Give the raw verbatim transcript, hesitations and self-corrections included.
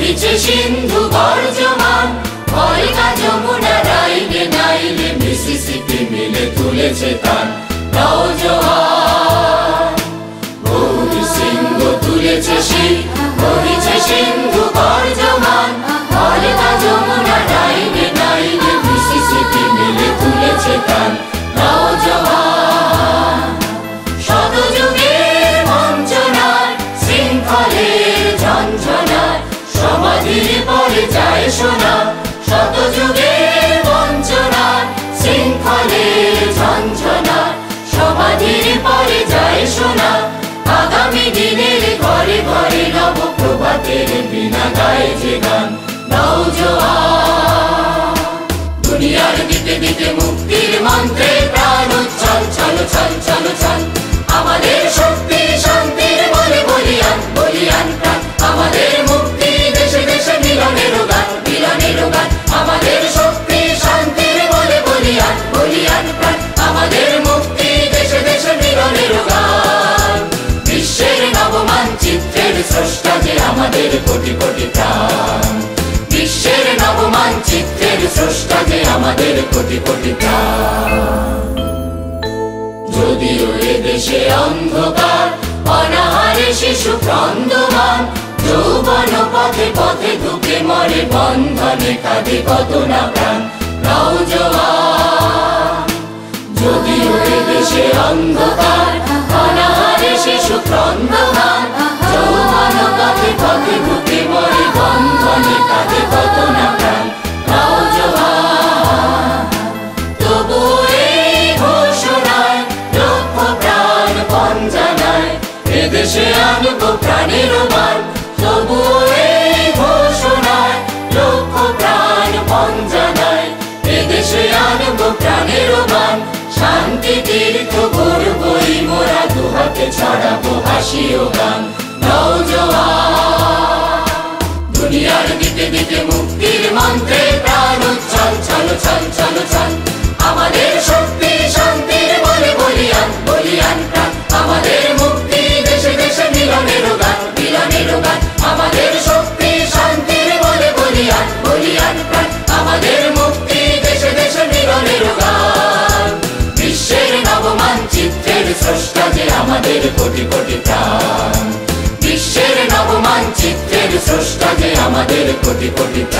বহিছে সিন্ধু বর্জমান, ভলগা যমুনা রাইলে নাইলে মিসিসিপি মিলে তুলেছে তান। নওজোয়ান গৌরী সিংহ তুলেছে শীল, বহিছে সিন্ধু বর্জমান, ভলগা যমুনা রাইলে নাইলে মিসিসিপি মিলে তুলেছে তান। নওজোয়ান শত যুগের বঞ্চনায়, শৃঙ্খলের ঝঞ্ঝনায়, সমাধির পরে যায় শোনা। শত যুগের বঞ্চনায়, শৃঙ্খলের ঝঞ্ঝনায়, সমাধির পরে যায় শোনা। আগামী দিনের ঘরে ঘরে নব প্রভাতের বিনা গায়ে যে গান। নওজোয়ান দুনিয়ার দিকে দিকে মুক্তির মন্ত্রে প্রাণ উচ্ছল, ছল ছল ছল ছল। আমাদের শক্তি শান্তির বলে বলিয়ান, বলিয়ান প্রাণ। আমাদের মুক্তি দেশে দেশে মিলনের গান, মিলনের গান। আমাদের শক্তি শান্তির বলে বলিয়ান, বলিয়ান প্রাণ। আমাদের মুক্তি দেশে দেশে মিলনের গান। বিশ্বের নবমানচিত্রের স্রষ্টা যে আমাদের কোটি কোটি প্রাণ। বিশ্বের নবমানচিত্রের স্রষ্টা যে আমাদের কোটি কোটি প্রাণ। যদিও এদেশে অন্ধকার, অনাহারে শিশু ক্রন্দমান, যৌবন পথে পথে ঢুকে মরে, বন্ধনে কাঁদে কত না প্রাণ। নওজোয়ান যদিও এদেশে অন্ধকার, অনাহারে শিশু ক্রন্দমান, যৌবন পথে পথে ঢুকে মরে, বন্ধনে কাঁদে কত না প্রাণ। নওজোয়ান তবু এই ঘোষণায় লক্ষ প্রাণ পণ জানায়, এদেশে আনব প্রাণের মান। তবু এই ঘোষণায় লক্ষ প্রাণ পণ জানায়, এদেশে আনব প্রাণের মান। শান্তি তীর্থ গড়বই মোরা, দুহাতে ছড়াবো হাসি ও গান। নওজোয়ান দুনিয়ার দিকে দিকে মুক্তির মন্ত্রে প্রাণ উচ্ছল, ছল ছল ছল ছল। আমাদের শক্তি শান্তির বলে বলিয়ান, বলিয়ান প্রাণ। আমাদের মুক্তি দেশে দেশে মিলনের গান, মিলনের গান। আমাদের শক্তি শান্তির বলে বলিয়ান, বলিয়ান প্রাণ। আমাদের মুক্তি দেশে দেশে মিলনের গান। বিশ্বের নবমানচিত্রের স্রষ্টা যে আমাদের কোটি কোটি প্রাণ। বিশ্বের নবমানচিত্রের স্রষ্টা যে আমাদের কোটি কোটি প্রাণ।